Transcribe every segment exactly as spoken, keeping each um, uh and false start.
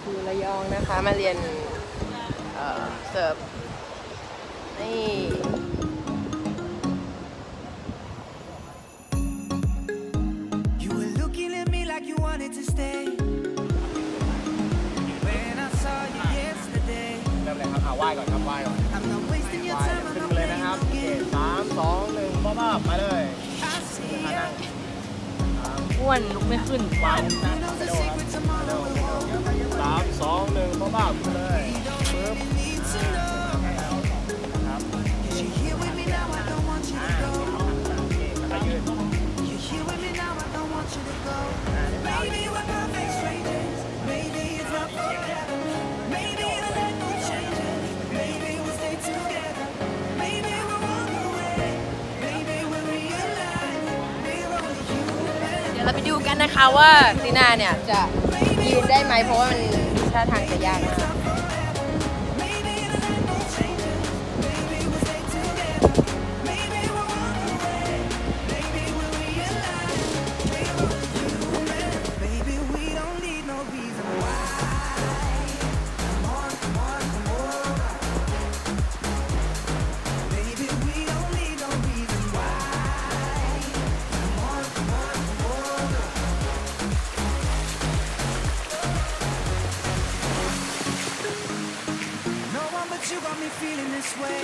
อยู่ระยองนะคะมาเรียนเอ่อเสิร์ฟนี่ You were looking at me like you wanted to stay when I saw you yesterday เริ่มเลยครับเอาไหว้ก่อนครับไหว้ก่อน I'm not wasting your ไหว้ time ขึ้ I'm น not เลย playing นะครับ no โอเค game สามสองหนึ่งป๊อปอัพมาเลย I see ya อ้วนลุกไม่ขึ้นไหว้นั่งนั่งไปเร็วครับเร็วสามสองหนึ่งป๊อปอัพมาเลยปึ๊บ need to know ครับ 'cause you're here with me now I don't want you to go แล้วก็ยืน You're here with me now I don't want you to go Maybe we're perfect strangers Maybe it's not forever Maybe the light will change us Maybe we'll stay together Maybe we'll walk away Maybe we'll realize we're only human เดี๋ยวเราไปดูกันนะคะว่าตีน่าเนี่ยจะยืนได้ไหมเพราะว่ามันท่าทางจะยากมาก Maybe the light will change us Maybe we'll stay together Maybe we'll walk away Maybe we'll realize we're only human Baby we don't need no reason why Come on, come on, come over Baby we don't need no reason why Come on, come on, come over No one but you got me feeling this way.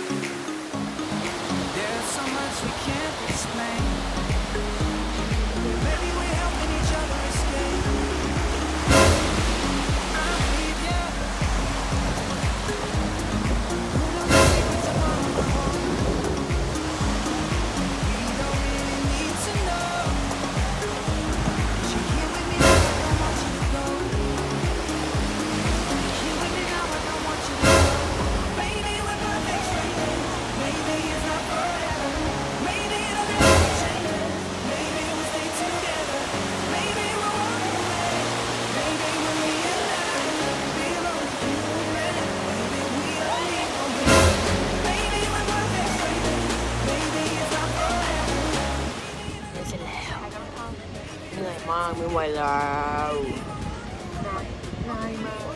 There's so much we can't explain. Maybe we're helping each other escape. I'm with you. Who knows if tomorrow will hold? We don't really need to know. 'Cause you're here with me now, I don't want you to go. You're here with me now, I don't want you to go. Maybe we're perfect strangers. Maybe it's not forever. Maybe it'll never change us. Maybe we'll stay together. Maybe we'll walk away. Maybe we'll realize we're only human. Maybe we don't need no reason. Maybe we're perfect strangers. Maybe it's not forever. เสร็จแล้วเหนื่อยมากไม่ไหวแล้วนายมาก